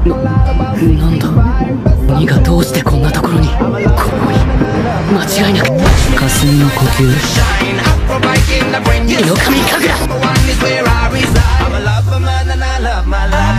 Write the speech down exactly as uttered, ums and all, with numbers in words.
なんだ、鬼がどうしてこんなところに。この鬼、間違いなく霞の呼吸、色神神楽。